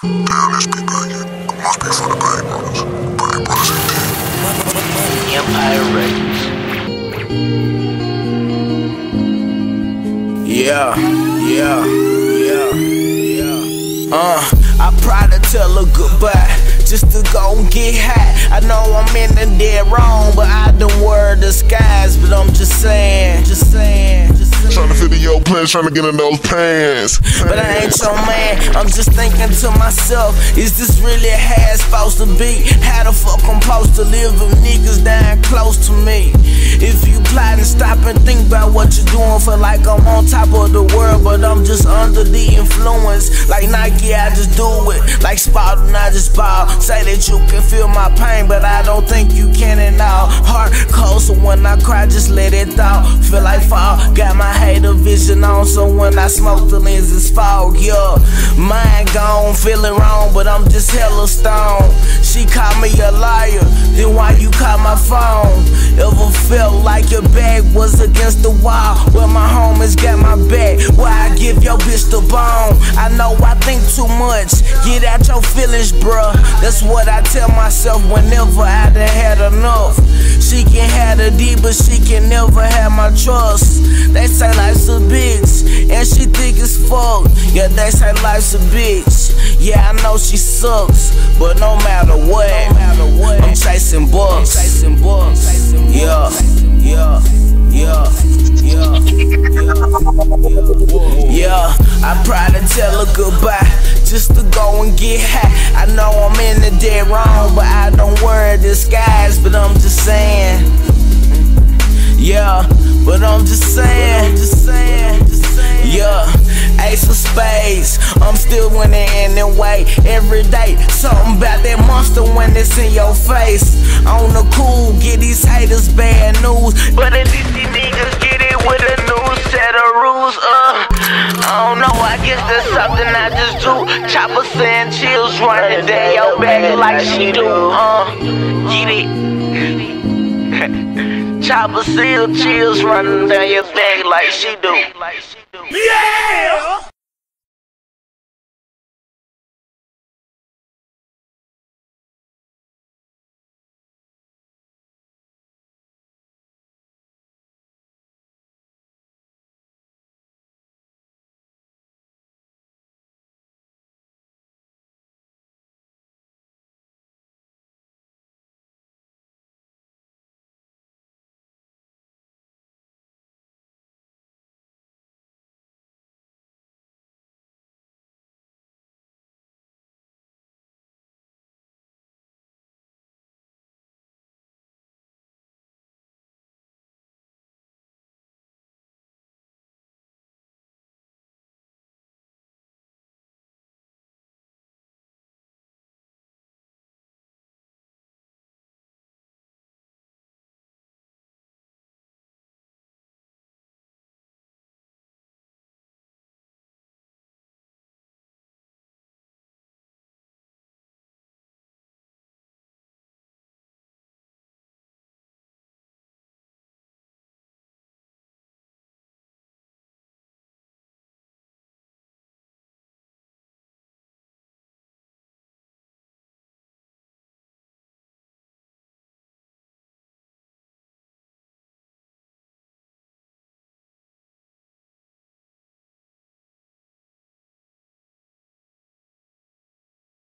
Damn, this be banging. Must be for the Bang Brothers. Bang Brothers indeed. Empire Records. I probably tell her goodbye just to go and get high. I know I'm in the dead wrong, but I done word the skies. But I'm just saying. Tryna fit in your plans, tryna get in those pants. But I ain't your man, I'm just thinking to myself, is this really how it's supposed to be? How the fuck I'm supposed to live if niggas dying close to me? If you plot and stop and think about what you're doing, feel like I'm on top of the world, but I'm just under the influence. Like Nike, I just do it. Like Spartan, I just ball. Say that you can feel my pain, but I don't think you can at all. Heart cold, so when I cry, just let it out. Feel like fall, got my hater vision on, so when I smoke the lenses fog, yeah. Mind gone, feeling wrong, but I'm just hella stoned. She called me a liar, then why you call my phone? Ever felt like your back was against the wall? Well, my homies got my back, why I give your bitch the bone? I know I think too much, get out your feelings, bruh. That's what I tell myself whenever I done had enough. She can have the D, but she can never have my trust. They say life's a bitch, and she think it's fuck. Yeah, they say life's a bitch. Yeah, I know she sucks, but no matter what, I'm chasing bucks. Yeah, I probably tell her goodbye just to go and get high. I know I'm in the dead wrong, but I don't wear disguise. But I'm just saying, yeah, but I'm just saying, yeah. Ace of spades, I'm still winning anyway. Every day, something about that monster when it's in your face. On the cool, get these haters bad news, but at least these niggas get it with a new set of rules. I don't know, I guess that's something I just do. Chopper saying chills running down your back like she do. Get it? Chopper seal chills running down your back like she do. Yeah!